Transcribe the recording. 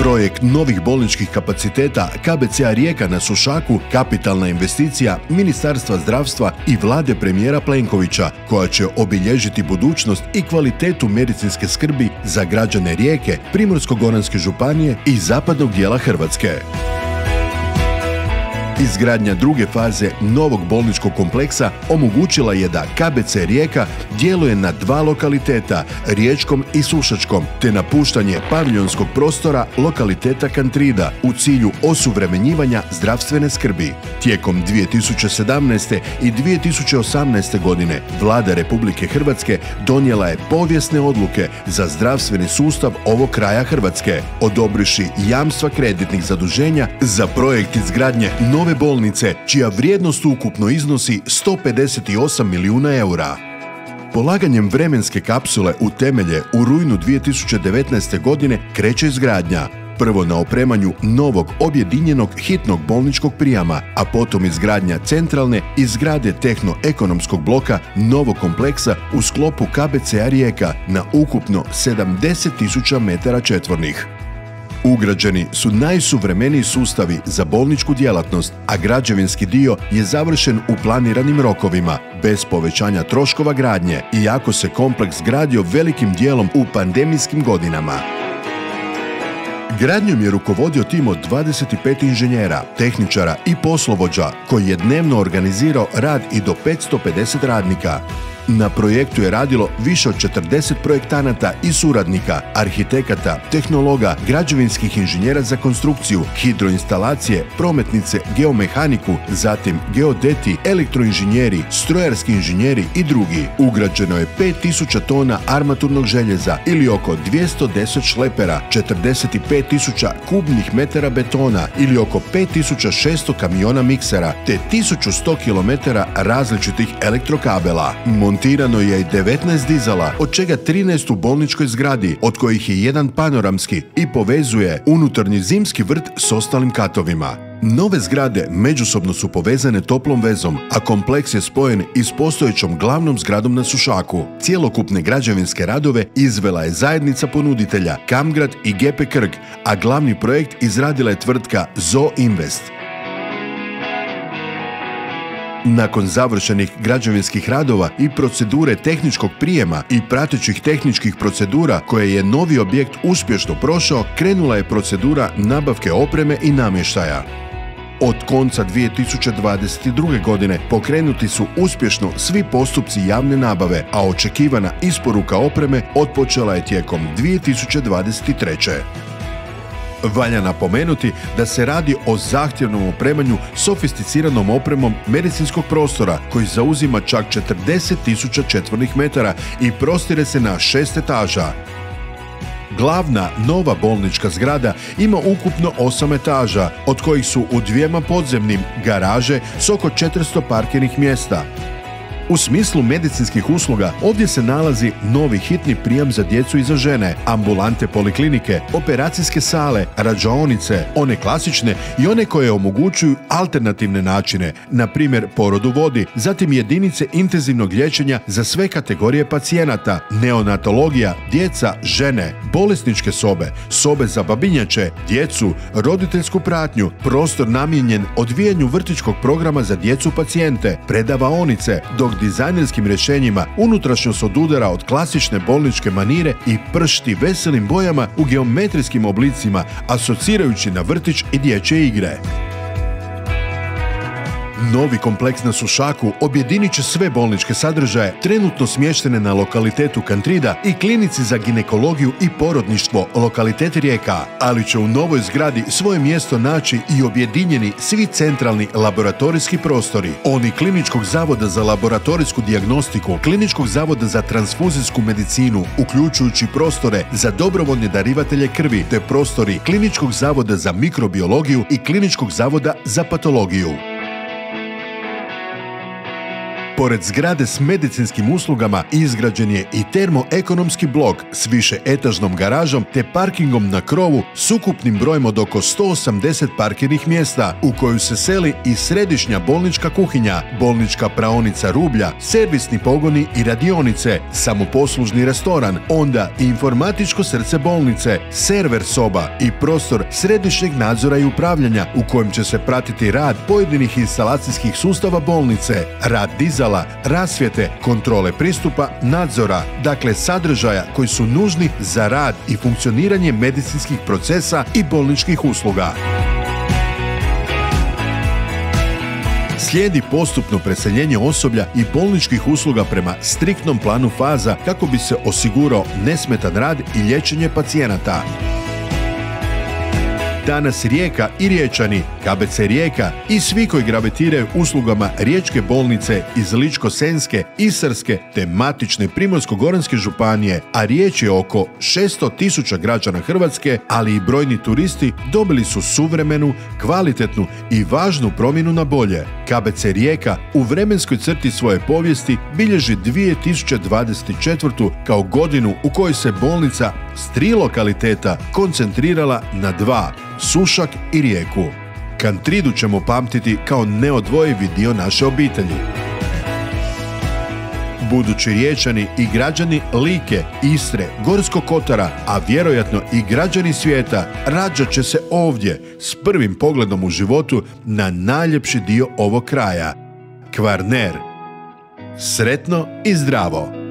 Projekt novih bolničkih kapaciteta KBC-a Rijeka na Sušaku kapitalna investicija Ministarstva zdravstva i vlade premijera Plenkovića, koja će obilježiti budućnost i kvalitetu medicinske skrbi za građane Rijeke, Primorsko-goranske županije i zapadnog dijela Hrvatske. Izgradnja druge faze novog bolničkog kompleksa omogućila je da KBC Rijeka djeluje na dva lokaliteta, Riječkom i Sušačkom, te napuštanje paviljonskog prostora lokaliteta Kantrida u cilju osuvremenjivanja zdravstvene skrbi. Tijekom 2017. i 2018. godine Vlada Republike Hrvatske donijela je povijesne odluke za zdravstveni sustav ovog kraja Hrvatske, odobriši jamstva kreditnih zaduženja za projekt izgradnje nove bolnice, čija vrijednost ukupno iznosi 158 milijuna eura. Polaganjem vremenske kapsule u temelje u rujnu 2019. godine kreće izgradnja. Prvo na opremanju novog objedinjenog hitnog bolničkog prijama, a potom izgradnja centralne i zgrade tehno-ekonomskog bloka novog kompleksa u sklopu KBC-a Rijeka na ukupno 70.000 metara četvornih. Ugrađeni su najsuvremeniji sustavi za bolničku djelatnost, a građevinski dio je završen u planiranim rokovima, bez povećanja troškova gradnje, iako se kompleks gradio velikim dijelom u pandemijskim godinama. Gradnjom je rukovodio tim od 25 inženjera, tehničara i poslovođa, koji je dnevno organizirao rad i do 550 radnika. Na projektu je radilo više od 40 projektanata i suradnika, arhitekata, tehnologa, građevinskih inženjera za konstrukciju, hidroinstalacije, prometnice, geomehaniku, zatim geodeti, elektroinženjeri, strojarski inženjeri i drugi. Ugrađeno je 5000 tona armaturnog željeza ili oko 210 šlepera, 45.000 kubnih metara betona ili oko 5600 kamiona miksera, te 1100 km različitih elektrokabela. Montirano je i 19 dizala, od čega 13 u bolničkoj zgradi, od kojih je jedan panoramski i povezuje unutarnji zimski vrt s ostalim katovima. Nove zgrade međusobno su povezane toplom vezom, a kompleks je spojen i s postojećom glavnom zgradom na Sušaku. Cjelokupne građevinske radove izvela je zajednica ponuditelja Kamgrad i GP Krk, a glavni projekt izradila je tvrtka Zo Invest. Nakon završenih građevinskih radova i procedure tehničkog prijema i pratećih tehničkih procedura koje je novi objekt uspješno prošao, krenula je procedura nabavke opreme i namještaja. Od konca 2022. godine pokrenuti su uspješno svi postupci javne nabave, a očekivana isporuka opreme otpočela je tijekom 2023. Valja napomenuti da se radi o zahtjevnom opremanju sofisticiranom opremom medicinskog prostora koji zauzima čak 40.000 četvornih metara i prostire se na 6 etaža. Glavna nova bolnička zgrada ima ukupno 8 etaža, od kojih su u 2 podzemnim garaže s oko 400 parkirnih mjesta. U smislu medicinskih usluga ovdje se nalazi novi hitni prijam za djecu i za žene, ambulante poliklinike, operacijske sale, rađaonice, one klasične i one koje omogućuju alternativne načine, na primjer porod u vodi, zatim jedinice intenzivnog liječenja za sve kategorije pacijenata, neonatologija, djeca, žene, bolesničke sobe, sobe za babinjače, djecu, roditeljsku pratnju, prostor namijenjen odvijanju vrtićkog programa za djecu pacijente, predavaonice, dok dizajnerskim rješenjima unutrašnjost odudara od klasične bolničke manire i pršti veselim bojama u geometrijskim oblicima, asocirajući na vrtić i dječje igre. Novi kompleks na Sušaku objedinit će sve bolničke sadržaje trenutno smještene na lokalitetu Kantrida i klinici za ginekologiju i porodništvo lokalitet Rijeka, ali će u novoj zgradi svoje mjesto naći i objedinjeni svi centralni laboratorijski prostori. Oni Kliničkog zavoda za laboratorijsku dijagnostiku, Kliničkog zavoda za transfuzijsku medicinu, uključujući prostore za dobrovoljne darivatelje krvi, te prostori Kliničkog zavoda za mikrobiologiju i Kliničkog zavoda za patologiju. Pored zgrade s medicinskim uslugama izgrađen je i termoekonomski blok s višeetažnom garažom te parkingom na krovu s ukupnim brojem od oko 180 parkirnih mjesta u koju se seli i središnja bolnička kuhinja, bolnička praonica rublja, servisni pogoni i radionice, samoposlužni restoran, onda i informatičko srce bolnice, server soba i prostor središnjeg nadzora i upravljanja u kojem će se pratiti rad pojedinih instalacijskih sustava bolnice, rad dizala, rasvjete, kontrole pristupa, nadzora, dakle sadržaja koji su nužni za rad i funkcioniranje medicinskih procesa i bolničkih usluga. Slijedi postupno preseljenje osoblja i bolničkih usluga prema striktnom planu faza kako bi se osigurao nesmetan rad i liječenje pacijenata. Danas Rijeka i Riječani, KBC Rijeka i svi koji gravitiraju uslugama Riječke bolnice iz Ličko-senjske, Istarske te matične Primorsko-goranske županije, a riječ je oko 600.000 građana Hrvatske, ali i brojni turisti, dobili su suvremenu, kvalitetnu i važnu promjenu na bolje. KBC Rijeka u vremenskoj crti svoje povijesti bilježi 2024. kao godinu u kojoj se bolnica s 3 lokaliteta koncentrirala na 2, Sušak i Rijeku. Kantridu ćemo pamtiti kao neodvojivi dio naše obitelji. Budući Riječani i građani Like, Istre, Gorskog kotara, a vjerojatno i građani svijeta, rađat će se ovdje s prvim pogledom u životu na najljepši dio ovog kraja, Kvarner. Sretno i zdravo!